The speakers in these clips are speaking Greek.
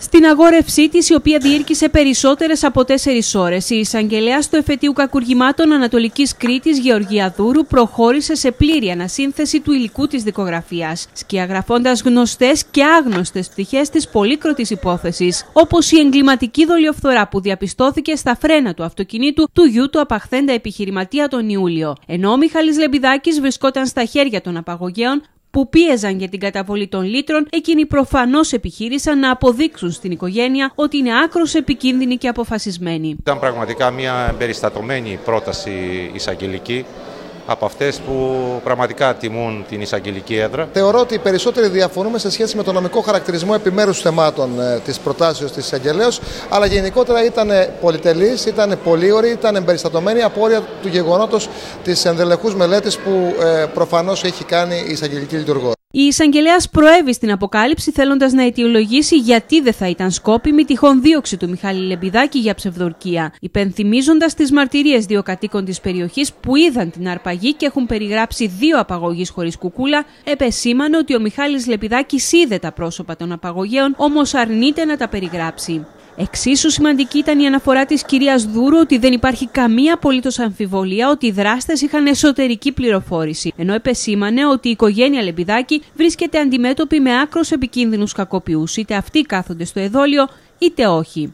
Στην αγόρευσή της, η οποία διήρκησε περισσότερες από 4 ώρες, η εισαγγελέας του Εφετείου Κακουργημάτων Ανατολικής Κρήτης, Γεωργία Δούρου, προχώρησε σε πλήρη ανασύνθεση του υλικού της δικογραφίας, σκιαγραφώντας γνωστές και άγνωστες πτυχές της πολύκροτης υπόθεσης, όπως η εγκληματική δολιοφθορά που διαπιστώθηκε στα φρένα του αυτοκινήτου του γιου του απαχθέντα επιχειρηματία τον Ιούλιο, ενώ ο Μιχάλης Λεμπιδάκης βρισκόταν στα χέρια των απαγωγέων που πίεζαν για την καταβολή των λύτρων. Εκείνοι προφανώς επιχείρησαν να αποδείξουν στην οικογένεια ότι είναι άκρως επικίνδυνοι και αποφασισμένοι. Ήταν πραγματικά μια εμπεριστατωμένη πρόταση εισαγγελική, από αυτές που πραγματικά τιμούν την εισαγγελική έδρα. Θεωρώ ότι οι περισσότεροι διαφωνούμε σε σχέση με το νομικό χαρακτηρισμό επιμέρους θεμάτων της προτάσεως της εισαγγελέως, αλλά γενικότερα ήταν πολυτελής, ήταν πολύωρη, ήταν εμπεριστατωμένη από όρια του γεγονότος της ενδελεχούς μελέτης που προφανώς έχει κάνει η εισαγγελική λειτουργός. Η εισαγγελέας προέβη στην αποκάλυψη, θέλοντας να αιτιολογήσει γιατί δεν θα ήταν σκόπιμη τυχόν δίωξη του Μιχάλη Λεμπιδάκη για ψευδορκία, υπενθυμίζοντας τις μαρτυρίες 2 κατοίκων της περιοχής που είδαν την αρπαγή και έχουν περιγράψει 2 απαγωγείς χωρίς κουκούλα. Επεσήμανε ότι ο Μιχάλης Λεμπιδάκης είδε τα πρόσωπα των απαγωγέων, όμως αρνείται να τα περιγράψει. Εξίσου σημαντική ήταν η αναφορά της κυρίας Δούρου ότι δεν υπάρχει καμία απολύτως αμφιβολία ότι οι δράστες είχαν εσωτερική πληροφόρηση, ενώ επεσήμανε ότι η οικογένεια Λεμπιδάκη βρίσκεται αντιμέτωπη με άκρως επικίνδυνους κακοποιούς, είτε αυτοί κάθονται στο εδόλιο είτε όχι.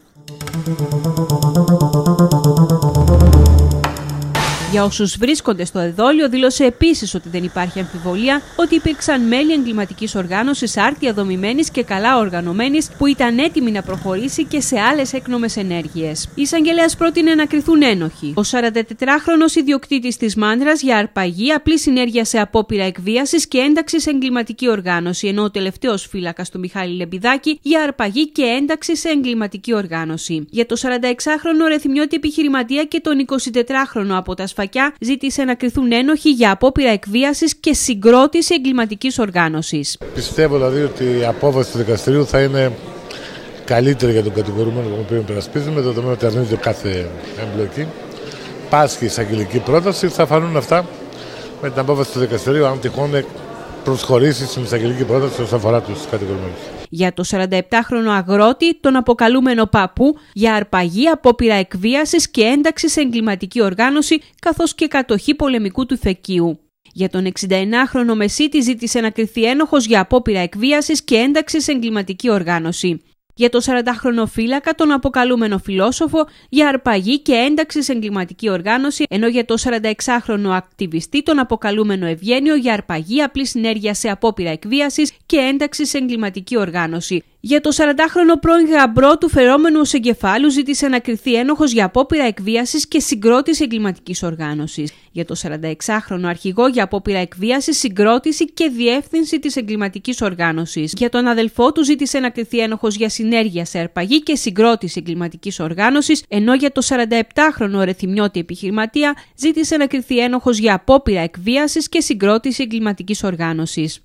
Για όσους βρίσκονται στο εδόλιο, δήλωσε επίσης ότι δεν υπάρχει αμφιβολία ότι υπήρξαν μέλη εγκληματικής οργάνωσης άρτια δομημένης και καλά οργανωμένης που ήταν έτοιμη να προχωρήσει και σε άλλες έκνομες ενέργειες. Η εισαγγελέας πρότεινε να κριθούν ένοχοι ο 44χρονος ιδιοκτήτης της Μάνδρας για αρπαγή, απλή συνέργεια σε απόπειρα εκβίασης και ένταξη σε εγκληματική οργάνωση, ενώ ο τελευταίος φύλακας του Μιχάλη Λεμπιδάκη για αρπαγή και ένταξη σε εγκληματική οργάνωση. Για το 46χρονο ρεθιμιώτη επιχειρηματία και τον 24χρονο από τα Σφακιά ζήτησε να κριθούν ένοχοι για απόπειρα εκβίασης και συγκρότηση εγκληματικής οργάνωσης. Πιστεύω δηλαδή ότι η απόφαση του δικαστηρίου θα είναι καλύτερη για τον κατηγορούμενο τον οποίο υπερασπίζουμε, δεδομένου ότι αρνείται κάθε εμπλοκή. Πάσχει η εισαγγελική πρόταση, θα φανούν αυτά με την απόφαση του δικαστηρίου, αν τυχόν προσχωρήσει στην εισαγγελική πρόταση όσον αφορά τους κατηγορούμενους. Για το 47χρονο αγρότη, τον αποκαλούμενο παππού, για αρπαγή, απόπειρα εκβίασης και ένταξη σε εγκληματική οργάνωση, καθώς και κατοχή πολεμικού του ηφαικείου. Για τον 61χρονο μεσίτη ζήτησε να κριθεί ένοχος για απόπειρα εκβίασης και ένταξη σε εγκληματική οργάνωση. Για το 40χρονο φύλακα, τον αποκαλούμενο φιλόσοφο, για αρπαγή και ένταξη σε εγκληματική οργάνωση, ενώ για το 46χρονο ακτιβιστή, τον αποκαλούμενο Ευγένιο, για αρπαγή, απλή συνέργεια σε απόπειρα εκβίασης και ένταξη σε εγκληματική οργάνωση. Για το 40χρονο πρώην γαμπρό του φερόμενου ως εγκεφάλου ζήτησε να κριθεί ένοχος για απόπειρα εκβίασης και συγκρότηση εγκληματικής οργάνωσης. Για το 46χρονο αρχηγό για απόπειρα εκβίασης, συγκρότηση και διεύθυνση της εγκληματικής οργάνωσης. Για τον αδελφό του ζήτησε να κριθεί ένοχος για συνέργεια σε αρπαγή και συγκρότηση εγκληματικής οργάνωσης, ενώ για το 47χρονο ρεθιμιώτη επιχειρηματία ζήτησε να κριθεί ένοχος για απόπειρα εκβίασης και συγκρότηση εγκληματικής οργάνωσης.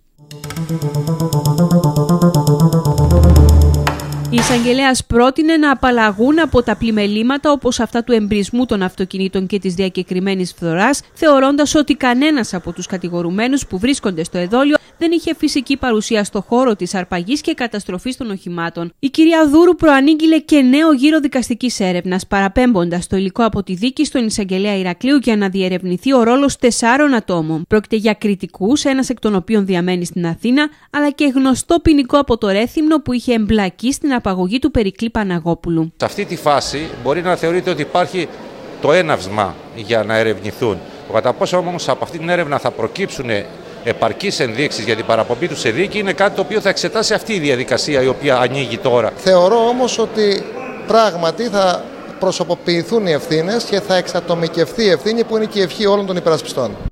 Η εισαγγελέας πρότεινε να απαλλαγούν από τα πλημελήματα όπως αυτά του εμπρισμού των αυτοκινήτων και της διακεκριμένης φθοράς, θεωρώντας ότι κανένας από τους κατηγορουμένους που βρίσκονται στο εδόλιο δεν είχε φυσική παρουσία στο χώρο της αρπαγής και καταστροφής των οχημάτων. Η κυρία Δούρου προανήγγειλε και νέο γύρο δικαστικής έρευνας, παραπέμποντας το υλικό από τη δίκη στον εισαγγελέα Ηρακλείου για να διερευνηθεί ο ρόλος 4 ατόμων. Πρόκειται για κριτικούς, ένας εκ των οποίων διαμένει στην Αθήνα, αλλά και γνωστό ποινικό από το Ρέθυμνο που είχε εμπλακεί στην απαγωγή του Περικλή Παναγόπουλου. Σε αυτή τη φάση μπορεί να θεωρείται ότι υπάρχει το έναυσμα για να ερευνηθούν. Κατά πόσο όμως από αυτή την έρευνα θα προκύψουν επαρκείς ενδείξεις για την παραπομπή του σε δίκη είναι κάτι το οποίο θα εξετάσει αυτή η διαδικασία η οποία ανοίγει τώρα. Θεωρώ όμως ότι πράγματι θα προσωποποιηθούν οι ευθύνες και θα εξατομικευθεί η ευθύνη που είναι και η ευχή όλων των υπερασπιστών.